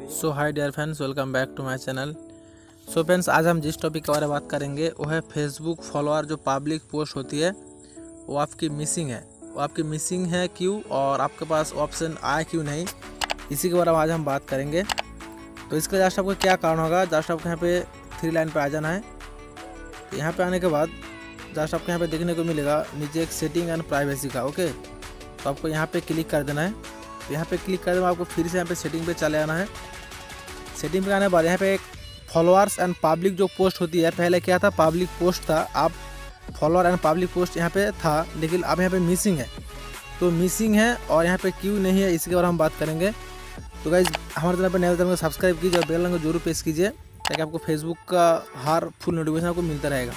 So hi dear friends, welcome back to my channel. So friends, आज हम जिस topic के बारे में बात करेंगे वो है फेसबुक फॉलोअर जो पब्लिक पोस्ट होती है वो आपकी मिसिंग है। वो आपकी मिसिंग है क्यों, और आपके पास ऑप्शन आया क्यों नहीं, इसी के बारे में आज हम बात करेंगे। तो इसका जस्ट आपको क्या कारण होगा, जस्ट आपको यहाँ पे 3 लाइन पर आ जाना है। तो यहाँ पे आने के बाद जस्ट आपको यहाँ पे देखने को मिलेगा नीचे एक सेटिंग एंड प्राइवेसी का। ओके, तो आपको यहाँ पे क्लिक कर देना है। तो यहाँ पे क्लिक कर देना, आपको फिर से यहाँ पे सेटिंग पे चले आना है। सेटिंग पे आने के बाद यहाँ पे एक फॉलोअर्स एंड पब्लिक जो पोस्ट होती है, पहले क्या था पब्लिक पोस्ट था, अब फॉलोअर एंड पब्लिक पोस्ट यहाँ पे था, लेकिन अब यहाँ पे मिसिंग है। तो मिसिंग है और यहाँ पे क्यों नहीं है इसके बारे में हम बात करेंगे। तो गाइज हमारे चैनल पर नए चैनल को सब्सक्राइब कीजिए और बेल आइकन को जरूर प्रेस कीजिए ताकि आपको फेसबुक का हर फुल नोटिफिकेशन आपको मिलता रहेगा।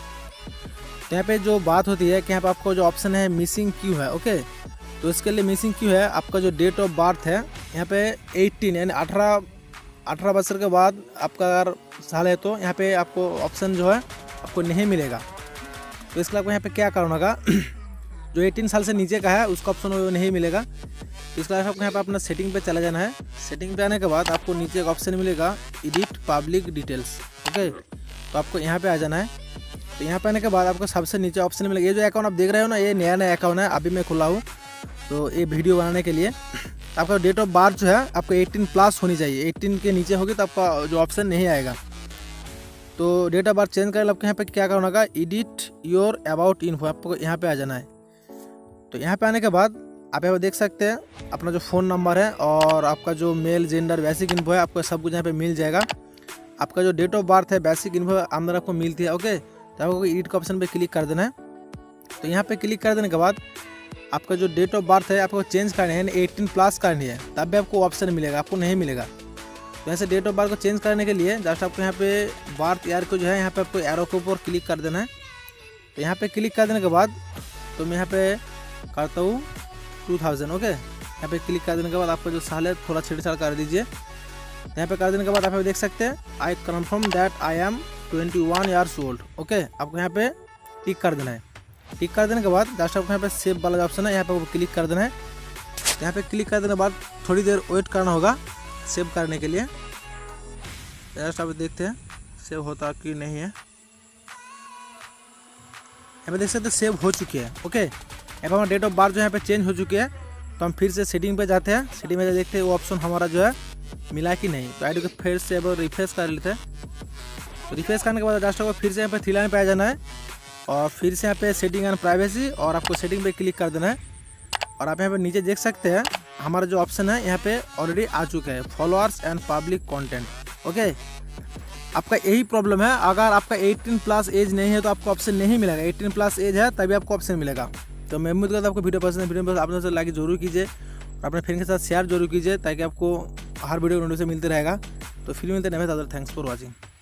तो यहाँ पे जो बात होती है कि यहाँ पे आपको जो ऑप्शन है मिसिंग क्यों है। ओके, तो इसके लिए मिसिंग क्यों है, आपका जो डेट ऑफ बर्थ है यहाँ पे 18 यानी 18 वर्ष के बाद आपका अगर साल है तो यहाँ पे आपको ऑप्शन जो है आपको नहीं मिलेगा। तो इसके लिए आपको यहाँ पे क्या कारण होगा, जो 18 साल से नीचे का है उसका ऑप्शन वो नहीं मिलेगा। तो इसके लिए आपको यहाँ पे अपना सेटिंग पे चला जाना है। सेटिंग पे आने के बाद आपको नीचे एक ऑप्शन मिलेगा एडिट पब्लिक डिटेल्स। ओके, तो आपको यहाँ पे आ जाना है। तो यहाँ पे आने के बाद आपको सबसे नीचे ऑप्शन मिलेगा, ये जो अकाउंट आप देख रहे हो ना, ये नया अकाउंट है, अभी मैं खुला हूँ तो ये वीडियो बनाने के लिए। आपका डेट ऑफ बर्थ जो है आपको 18 प्लस होनी चाहिए, 18 के नीचे होगी तो आपका जो ऑप्शन नहीं आएगा। तो डेट ऑफ बर्थ चेंज करने आपको यहाँ पे क्या करना होगा, एडिट योर अबाउट इन्फो, आपको यहाँ पे आ जाना है। तो यहाँ पे आने के बाद आप यहाँ पे देख सकते हैं अपना जो फ़ोन नंबर है और आपका जो मेल जेंडर बेसिक इन्फो है, आपको सब कुछ यहाँ पे मिल जाएगा। आपका जो डेट ऑफ बर्थ है बेसिक इन्फो अंदर आपको मिलती है। ओके, तो आपको एडिट का ऑप्शन पे क्लिक कर देना है। तो यहाँ पे क्लिक कर देने के बाद आपका जो डेट ऑफ बर्थ है आपको चेंज करनी है, 18 प्लस करनी है, तब भी आपको ऑप्शन मिलेगा, आपको नहीं मिलेगा। तो ऐसे डेट ऑफ बर्थ को चेंज करने के लिए जस्ट आपको यहाँ पे बर्थ ईयर को जो है यहाँ पे आपको एरो के ऊपर क्लिक कर देना है। तो यहाँ पे क्लिक कर देने के बाद तो मैं यहाँ पे करता हूँ 2000। ओके, यहाँ पे क्लिक कर देने के बाद आपका जो साल है थोड़ा छेड़छाड़ कर दीजिए। यहाँ पे कर देने के बाद आप देख सकते हैं I confirm that I am 21 years old. Okay, आपको यहाँ पे टिक कर देना है। टिक कर देने के बाद जस्ट आपको यहाँ पे सेव वाला ऑप्शन है, यहाँ पे क्लिक कर देना है। यहाँ पे क्लिक कर देने के बाद थोड़ी देर वेट करना होगा सेव करने के लिए। जस्ट आप देखते हैं सेव होता कि नहीं है। यहाँ पे देख सकते हैं सेव हो चुकी है। ओके, यहाँ पर हमारा डेट ऑफ बर्थ जो यहाँ पे चेंज हो चुकी है। तो हम फिर से सेटिंग पे जाते हैं, सेटिंग में देखते हैं वो ऑप्शन हमारा जो है मिला कि नहीं। तो आईडी को फिर से अब रिफ्रेश कर लेते हैं। तो रिफ्रेश करने के बाद जस्ट आपको फिर से यहाँ पे 3 लाइन पे आ जाना है और फिर से यहाँ पे सेटिंग एंड प्राइवेसी और आपको सेटिंग पे क्लिक कर देना है। और आप यहाँ पे नीचे देख सकते हैं हमारा जो ऑप्शन है यहाँ पे ऑलरेडी आ चुका है, followers and public content. Okay, आपका यही प्रॉब्लम है, अगर आपका 18 प्लस एज नहीं है तो आपको ऑप्शन नहीं मिलेगा। 18 प्लस एज है तभी आपको ऑप्शन मिलेगा। तो मैं उम्मीद करता हूँ आपको वीडियो पसंद है, वीडियो आपने से लाइक जरूर कीजिए और अपने फ्रेंड के साथ शेयर जरूर कीजिए ताकि आपको हर वीडियो नोटिफिकेशन मिलते रहेगा। तो फिर मिलते हैं, थैंक्स फॉर वॉचिंग।